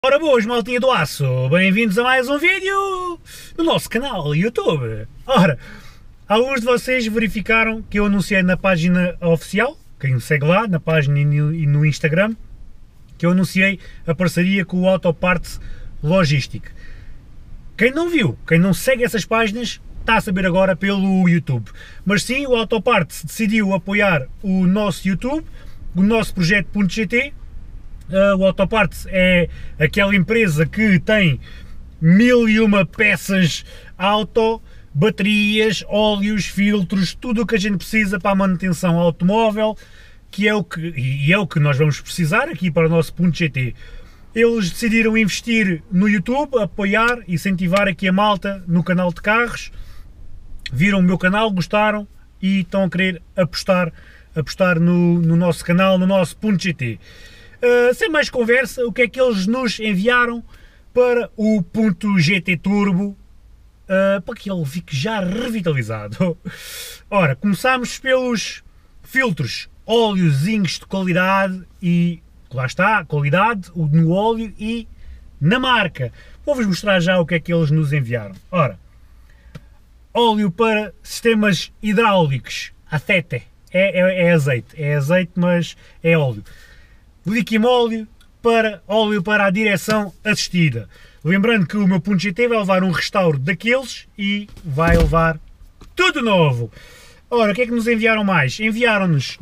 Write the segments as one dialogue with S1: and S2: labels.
S1: Ora boas, maltinha do aço, bem-vindos a mais um vídeo no nosso canal YouTube. Ora, alguns de vocês verificaram que eu anunciei na página oficial, quem me segue lá, na página e no Instagram, que eu anunciei a parceria com o Autoparts Logistic. Quem não viu, quem não segue essas páginas, está a saber agora pelo YouTube. Mas sim, o Autoparts decidiu apoiar o nosso YouTube, o nosso projeto.gt. O Autoparts é aquela empresa que tem 1001 peças auto, baterias, óleos, filtros, tudo o que a gente precisa para a manutenção automóvel, que é o que nós vamos precisar aqui para o nosso .gt. Eles decidiram investir no YouTube, apoiar, incentivar aqui a malta no canal de carros, viram o meu canal, gostaram e estão a querer apostar no nosso canal, no nosso .gt. Sem mais conversa, o que é que eles nos enviaram para o .gt Turbo, para que ele fique já revitalizado? Ora, começamos pelos filtros, óleozinhos de qualidade e, lá está, qualidade no óleo e na marca. Vou-vos mostrar já o que é que eles nos enviaram. Ora, óleo para sistemas hidráulicos, aceite, é azeite, mas é óleo. Liquimóleo para óleo para a direção assistida. Lembrando que o meu .gt vai levar um restauro daqueles e vai levar tudo novo. Ora, o que é que nos enviaram mais? Enviaram-nos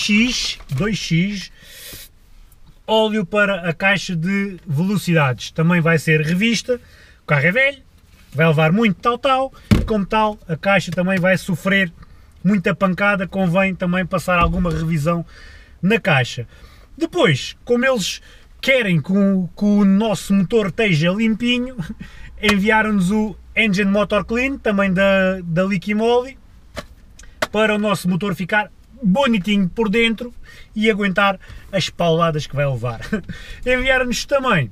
S1: 2x óleo para a caixa de velocidades. Também vai ser revista. O carro é velho, vai levar muito tal, e como tal, a caixa também vai sofrer muita pancada. Convém também passar alguma revisão na caixa. Depois, como eles querem que o nosso motor esteja limpinho, enviaram-nos o Engine Motor Clean, também da Liquimoli, para o nosso motor ficar bonitinho por dentro e aguentar as pauladas que vai levar. Enviaram-nos também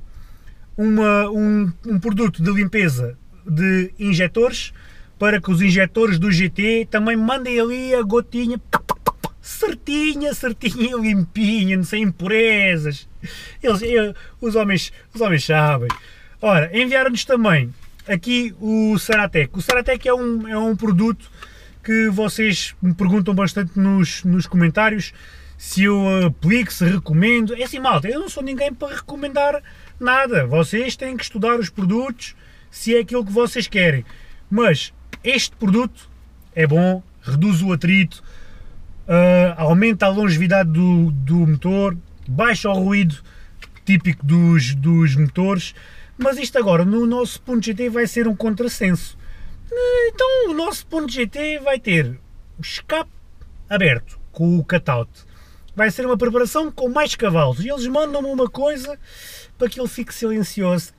S1: um produto de limpeza de injetores, para que os injetores do GT também mandem ali a gotinha certinha, limpinha, sem impurezas. Os homens sabem. Ora, enviaram-nos também aqui o Ceratec. O Ceratec é um produto que vocês me perguntam bastante nos comentários se eu aplico, se recomendo. É assim, malta, eu não sou ninguém para recomendar nada. Vocês têm que estudar os produtos, se é aquilo que vocês querem. Mas este produto é bom, reduz o atrito, aumenta a longevidade do motor, baixa o ruído típico dos motores, mas isto agora no nosso .gt vai ser um contrassenso. Então o nosso .gt vai ter o escape aberto com o cutout, vai ser uma preparação com mais cavalos e eles mandam-me uma coisa para que ele fique silencioso.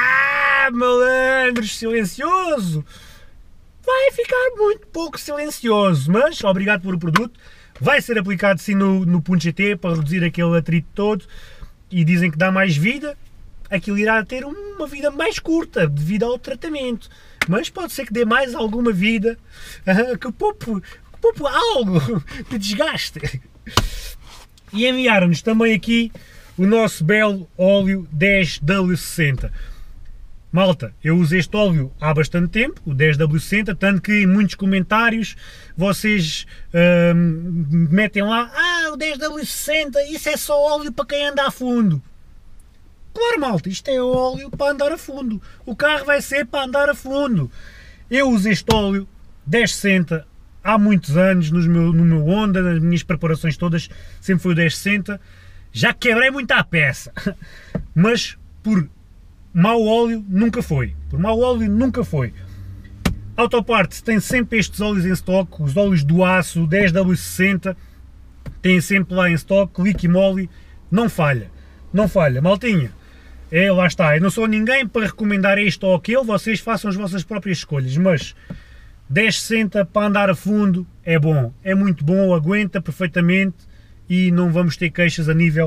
S1: Malandros, silencioso! Vai ficar muito pouco silencioso, mas obrigado por o produto. Vai ser aplicado sim no .gt para reduzir aquele atrito todo e dizem que dá mais vida. Aquilo irá ter uma vida mais curta devido ao tratamento, mas pode ser que dê mais alguma vida, que poupe algo de desgaste. E enviaram-nos também aqui o nosso belo óleo 10W60. Malta, eu uso este óleo há bastante tempo, o 10W60, tanto que em muitos comentários vocês metem lá: o 10W60, isso é só óleo para quem anda a fundo. Claro, malta, isto é óleo para andar a fundo. O carro vai ser para andar a fundo. Eu uso este óleo 1060 há muitos anos no meu Honda, nas minhas preparações todas, sempre foi o 1060. Já quebrei muita peça, mas por mau óleo nunca foi. Autoparts tem sempre estes óleos em stock, os óleos do aço, 10W60, tem sempre lá em stock. Liquimoli não falha, maltinha. Lá está, eu não sou ninguém para recomendar este ou aquele, vocês façam as vossas próprias escolhas, mas 1060 para andar a fundo é bom, é muito bom, aguenta perfeitamente e não vamos ter queixas a nível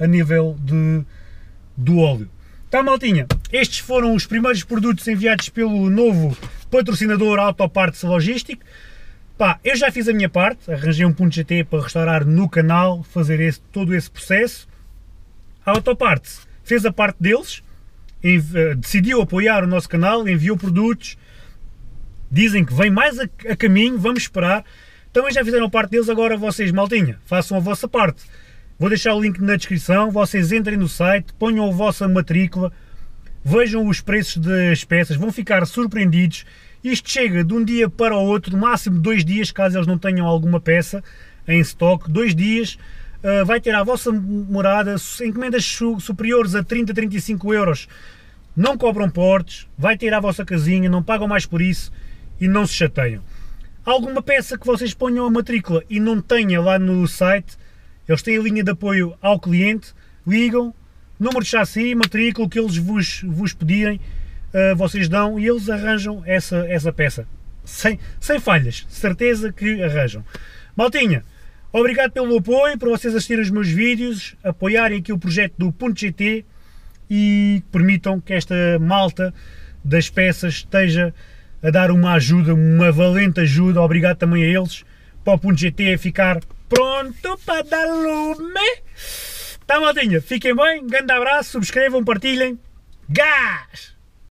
S1: do óleo. Tá, maltinha, estes foram os primeiros produtos enviados pelo novo patrocinador Autoparts Logistic. Pá, eu já fiz a minha parte, arranjei um .gt para restaurar no canal, fazer todo esse processo. A Autoparts fez a parte deles, decidiu apoiar o nosso canal, enviou produtos, dizem que vem mais a caminho, vamos esperar. Também já fizeram parte deles, agora vocês, maltinha, façam a vossa parte. Vou deixar o link na descrição, vocês entrem no site, ponham a vossa matrícula, vejam os preços das peças, vão ficar surpreendidos. Isto chega de um dia para o outro, no máximo 2 dias, caso eles não tenham alguma peça em stock, 2 dias, vai ter à vossa morada, encomendas superiores a 30, 35 euros, não cobram portes, vai ter à vossa casinha, não pagam mais por isso e não se chateiam. Alguma peça que vocês ponham a matrícula e não tenha lá no site, eles têm a linha de apoio ao cliente, ligam, número de chassi, matrícula, o que eles vos pedirem, vocês dão e eles arranjam essa peça. Sem falhas, certeza que arranjam. Maltinha, obrigado pelo apoio, por vocês assistirem os meus vídeos, apoiarem aqui o projeto do .gt e permitam que esta malta das peças esteja a dar uma ajuda, uma valente ajuda. Obrigado também a eles, para o .gt ficar pronto para dar lume. Tá, maltinha, fiquem bem, grande abraço, subscrevam, partilhem, gás!